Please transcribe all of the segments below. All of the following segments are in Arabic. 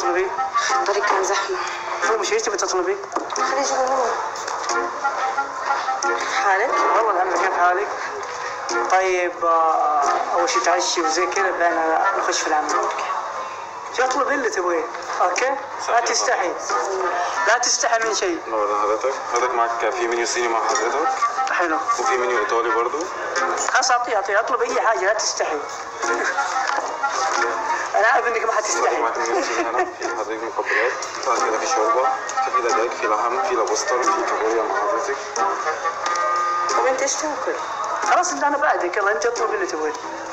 تطلبي؟ الطريق كان زحمة. هو مش ايش تبي تطلبي؟ خليه يجيبوا هو. كيف حالك؟ والله الحمد لله. كيف حالك؟ طيب اول شيء تعشي وزي كذا بعدين نخش في العمل. شو اطلب اللي تبغيه؟ اوكي؟ لا تستحي. لا تستحي من شيء. حضرتك معك في منيو صيني مع حضرتك. حلو. وفي منيو ايطالي برضو. خلاص اعطيه اطلب اي حاجه لا تستحي. انا عارف انك ما حتستحي. معك منيو صيني هنا في حضرتك مقبلات، بعد كده في شوربه، في دجاج، في لحم، في لابوستر، في كابوريا مع حضرتك. طب انت ايش تاكل؟ خلاص انت انا بعدك، يلا انت اطلب اللي تبغيه.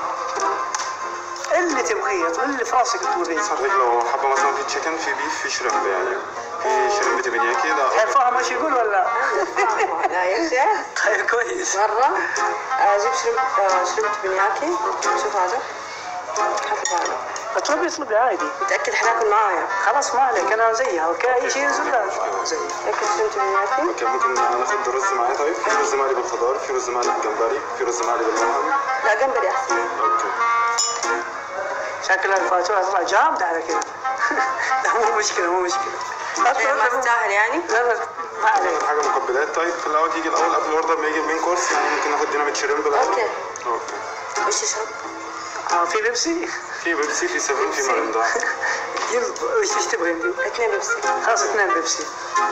اللي تبغيه اطلب اللي في راسك تطلبيه. حضرتك لو حابه مثلا في تشيكن، في بيف، في شريمب، يعني في شريمب تبنياكي. لا فاهم ايش يقول ولا؟ لا يا شيخ. طيب كويس. مرة اجيب شريمب تبنياكي. شوف هذا. حط هذا. اطلبي عادي. متأكد حناكل معايا؟ خلاص ما عليك انا زيها اوكي اي شيء ينزل زي. اكل شريمب تبنياكي. اوكي ممكن ناخد رز معايا. طيب في رز مالي بالخضار، في رز مالي بالجمبري، في رز مالي باللحم. لا جمبري احسن. اوكي. شكل الفاتورة تطلع جامدة على كذا. لا مو مشكلة. ما تستاهل يعني؟ لا ما عليك. حاجة مقبلات. طيب في الأول تيجي الأول قبل الأوردر ما يجي المين كورس، يعني ممكن ناخد ديناميت شريمب الأول. اوكي. اوكي. وش تشرب؟ في بيبسي؟ في بيبسي، في 7، في ميرندا. وش تبغي انت؟ 2 بيبسي. خلاص 2 بيبسي.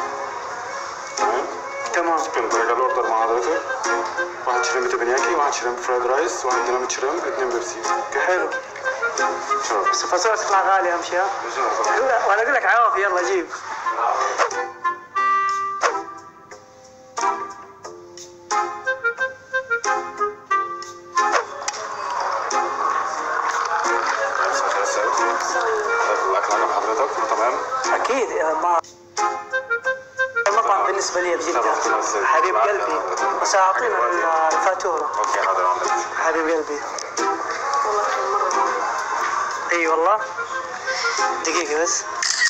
تمام. ممكن براجع الأوردر مع حضرتك. 1 شريمب تبنياكي، 1 شريمب فرايد رايس، 1 ديناميت شريمب، 2 بيبسي. اوكي حلو. بس الفاتورة تطلع غالية أهم شيء. وأنا أقول لك عوافي يلا جيب. الأكل عجب حضرتك؟ تمام؟ أكيد. المطعم بالنسبة لي بجدة حبيب قلبي، بس أعطينا الفاتورة. اوكي حاضر عملت. حبيب قلبي. والله خير مرة. اي والله. دقيقة بس.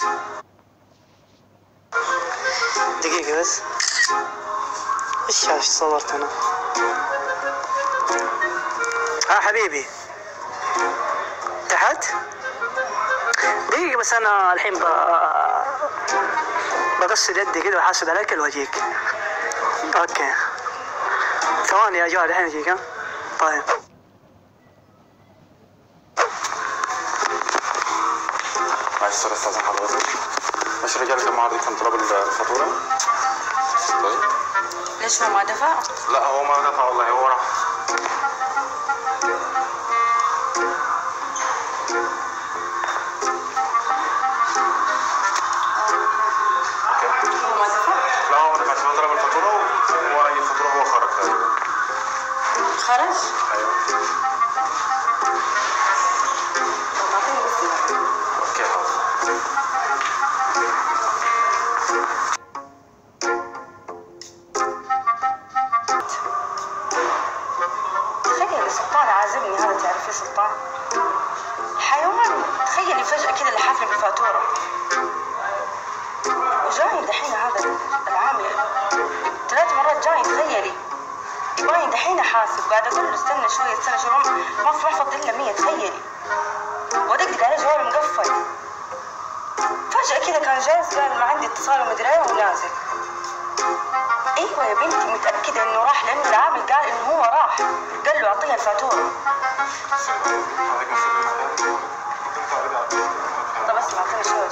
ايش صورت انا؟ حبيبي تحت. دقيقة بس انا الحين بغسل يدي كده وحاسب على الاكل واجيك. اوكي ثواني يا جواد الحين اجيك. ها طيب. معلش استاذن حضرتك. ماشي رجال كم عرض كان طلب الفاتورة؟ طيب. ليش هو ما دفع؟ لا هو ما دفع والله، هو راح. هو ما دفع؟ لا هو ما دفعش، هو طلب الفاتورة وهو أي فاتورة هو خرج تقريبا. خرج؟ أيوه. طب أعطيني بس. اوكي حاضر. تخيلي سلطان عازمني هذا، تعرفي سلطان؟ حيوان. تخيلي فجأة كذا اللي حافل بالفاتورة. وجاي دحين هذا العامل 3 مرات جاي. تخيلي يبغاني دحين احاسب، قاعد اقول له استنى شوي ما في محفظ الا 100. تخيلي ودقدق عليه جوالي مقفل. فجأة كذا كان جالس قال ما عندي اتصال ومدري ايه ونازل. ايوه يا بنتي متأكدة انه راح، لانه العامل قال انه هو راح، قال له اعطيها الفاتورة. طب اسمع اعطيني شوي.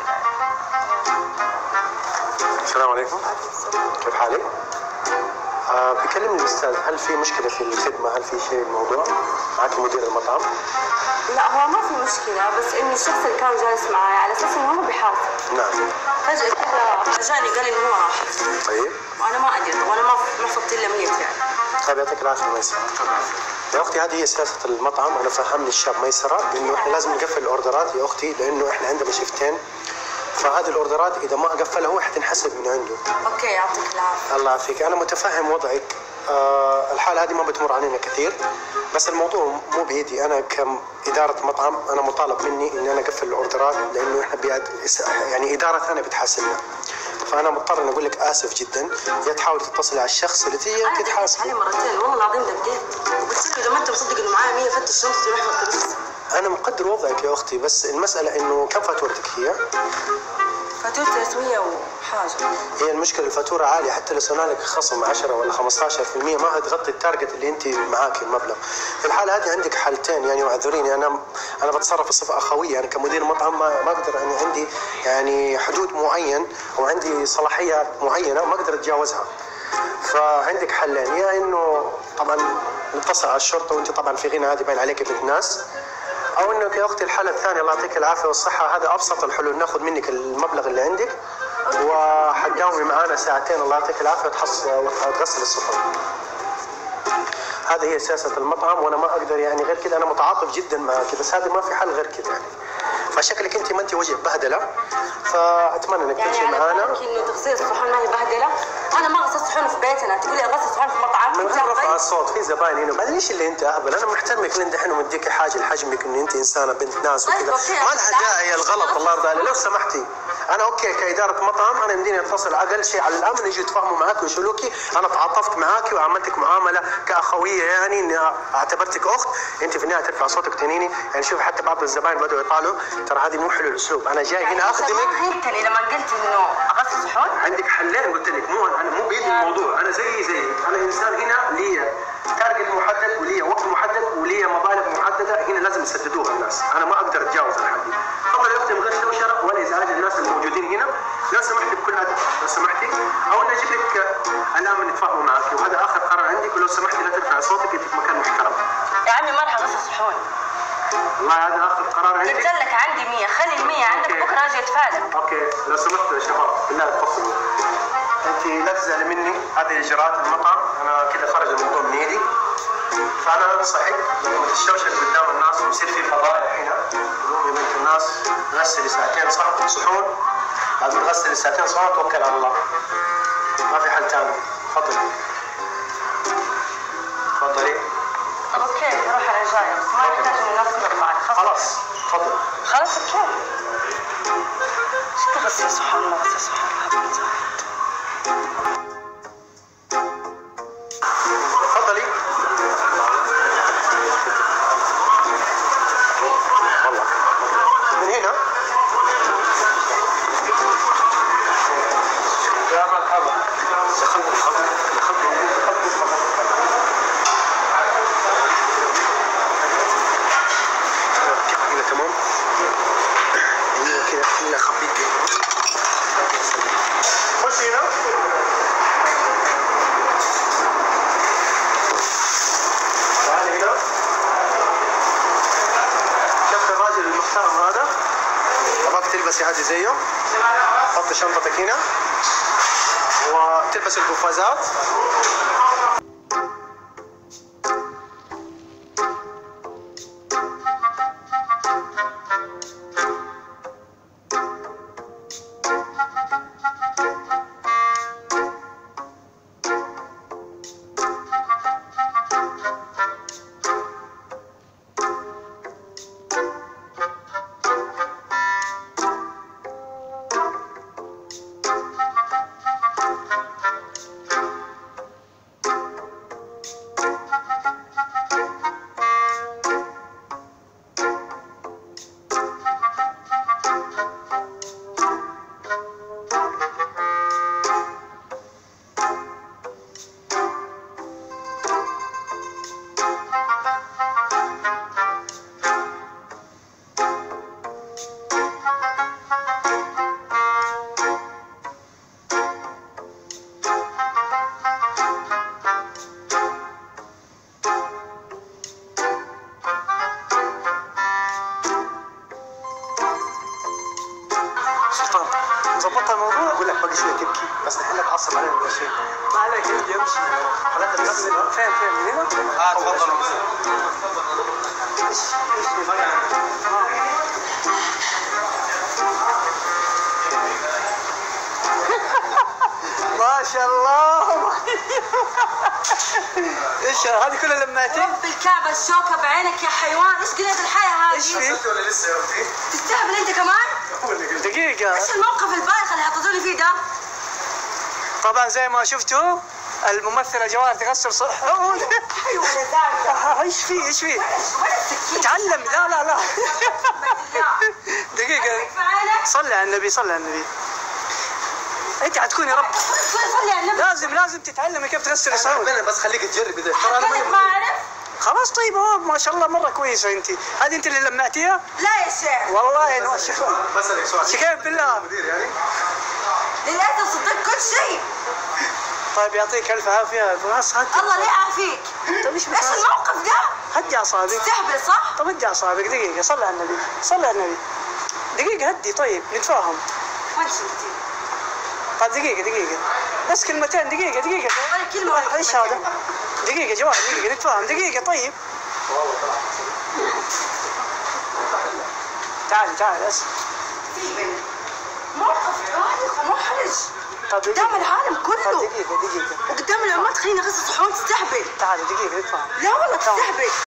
السلام عليكم. كيف حالك؟ بيكلمني الأستاذ، هل في مشكلة في الخدمة؟ هل في شيء الموضوع؟ معك مدير المطعم؟ لا هو ما في مشكلة، بس انه الشخص اللي كان جالس معي على اساس انه هو بيحاسب. نعم. فجأة كذا جاني قال انه هو راح. طيب. وانا ما ادري، وانا ما محفظتي الا 100 يعني. طيب يعطيك العافية ميسرة. يا أختي هذه هي سياسة المطعم، أنا فهمني الشاب ميسرة إنه إحنا لازم نقفل الأوردرات يا أختي، لأنه إحنا عندنا شيفتين، فهذه الأوردرات إذا ما قفلها هو حتنحسب من عنده. اوكي يعطيك العافية. الله يعافيك، أنا متفهم وضعك. الحالة هذه ما بتمر علينا كثير، بس الموضوع مو بيدي أنا كإدارة مطعم. أنا مطالب مني إني أنا أقفل الأوردرات، لأنه إحنا يعني إدارة ثانية بتحاسبنا، فأنا مضطر إن أقول لك آسف جدا. يا تحاول تتصل على الشخص اللي تيجي أنت تحاسب. أنا مرتين والله العظيم دقيت، وقلت له إذا ما أنت مصدق إنه معايا 100 فتش شنطتي ومحفظتي بس. انا مقدر وضعك يا اختي، بس المساله انه كم فاتورتك هي؟ فاتورة 300 وحاجة. هي المشكله الفاتوره عاليه، حتى لو سوينا لك خصم 10 ولا 15% ما هتغطي التارجت اللي انت معاك المبلغ. في الحاله هذه عندك حالتين، يعني واعذريني انا بتصرف بصفه اخويه، انا كمدير مطعم ما اقدر، يعني عندي يعني حدود معين او عندي صلاحيات معينه ما اقدر اتجاوزها. فعندك حلين، يا انه طبعا نتصل على الشرطه وانت طبعا في غنى، هذه باين عليك بنت ناس، او انك يا اختي الحاله الثانيه الله يعطيك العافيه والصحه، هذا ابسط الحلول، ناخذ منك المبلغ اللي عندك وحتداومي معانا ساعتين الله يعطيك العافيه وتغسل السفر. هذه هي سياسه المطعم، وانا ما اقدر يعني غير كذا، انا متعاطف جدا معك، بس هذا ما في حل غير كذا يعني. فشكلك انت ما انت وجه بهدله، فاتمنى انك تمشي معانا. يعني انه تغسيل الصحون ما هي بهدله؟ انا ما غسلت صحون في بيتنا، تقولي اغسل صحون في مطعم؟ من غير رفع الصوت، في زباين هنا، بعدين ايش اللي انت اهبل؟ انا محترمك لين دحين ومديك حاجه لحجمك، ان انت انسانه بنت ناس وكذا، ما لها داعي الغلط. الله يرضى عليك لو سمحتي، انا اوكي كاداره مطعم انا يمديني اتصل اقل شيء على الامن يجوا يتفاهموا معاك ويشيلوكي، انا تعاطفت معاك وعملتك معامله كاخويه، يعني اني اعتبرتك اخت، انت في النهايه ترفع صوتك تنيني، يعني شوف حتى بعض الزباين بدأوا يطالعوا، ترى هذه مو حلو الاسلوب، انا جاي هنا اخدمك. ما فهمتني لما قلت انه اغسل صحون؟ عندك حلين قلت لك، انا مو بايدي الموضوع، انا زي انا انسان هنا لي تارجت محدد ولي وقت محدد ولي مبالغ محدده هنا لازم يسددوها الناس، انا ما اقدر اتجاوز الحد. تفضل يا اختي من غير دوشه ولا ازعاج الناس الموجودين هنا، لو سمحتي بكل هذا لو سمحتي، او اني اجيب لك الامن يتفاهموا معك، وهذا اخر قرار عندك، ولو سمحتي لا ترفعي صوتك، انت في مكان محترم. يا عمي ما راح اغسل صحون. والله هذا اخر قرار عندك. قلت لك عندي 100، خلي ال100 عندك، بكره اجي اتفادى. اوكي لو سمحتوا يا شباب بالله اتصلوا، انت لا تزعلي مني، هذه اجراءات المطعم، انا كذا خرج الموضوع من ايدي، فانا انصحك لما تتشوشك قدام الناس ويصير في فضايح هنا، قومي بنت الناس غسلي ساعتين صحون، بعد ما تغسلي ساعتين صحون توكل على الله، ما في حل ثاني. تفضلي تفضلي. اوكي روح انا جايه، بس ما يحتاج اني نفصل معك. خلاص تفضلي. خلاص اوكي. ايش تغسل صحون ولا غسل صحون؟ تفضلي. والله من هنا. يا مرحبا. تمام. كذا خلينا خفيف. خش هنا. تعالي هنا. شفت الراجل المحترم هذا؟ ابغاك تلبسي هذه زيه. حطي شنطتك هنا وتلبس القفازات. ظبطت الموضوع، اقول لك باقي شويه تبكي، بس الحين لا تعصب علينا ولا شيء. ما عليك عندي امشي. خلينا نغسل. فين من هنا؟ تفضل. ما شاء الله. ايش هذه كلها لماتي؟ رب الكعبة الشوكة بعينك يا حيوان، ايش قلة الحياة هذه؟ ايش في؟ ولا لسه يا اختي؟ تستهبل انت كمان؟ دقيقة. ايش الموقف البايخ اللي حطيتوني فيه ده؟ طبعا زي ما شفتوا الممثلة جواهر تغسل صحون. حيوان يا زعل. ايش في ايش في؟ اتعلم. لا لا لا دقيقة، صلي على النبي صلي على النبي. انت حتكوني رب. صلي على النبي. لازم تتعلمي كيف تغسلي صحون. بس خليك تجرب اذا ما اعرف. خلاص طيب اهو ما شاء الله مرة كويسة انت. هذه انت اللي لمعتيها؟ لا يا شيخ والله انه شكرا. بسألك سؤال. شكاية بالله. مدير يعني؟ للاسف صدقت كل شيء. طيب يعطيك الف عافية. خلاص هدي. الله لا يعافيك. طيب ايش ايش الموقف ده؟ هدي اعصابك. تستهبل صح؟ طب هدي اعصابك دقيقة. صلي على النبي صلي على النبي. دقيقة هدي طيب نتفاهم. وين شفتي؟ طيب دقيقة بس كلمتين. دقيقة ولا كلمة ولا ايش هذا؟ دقيقة جواد دقيقة نتفاهم. دقيقة طيب. تعال اسمع. موقف بايخ ومحرج طب قدام العالم طب كله دقيقة وقدام العمات. خليني اغسل صحون. تستهبل. تعال دقيقة نتفاهم. لا والله تستهبل.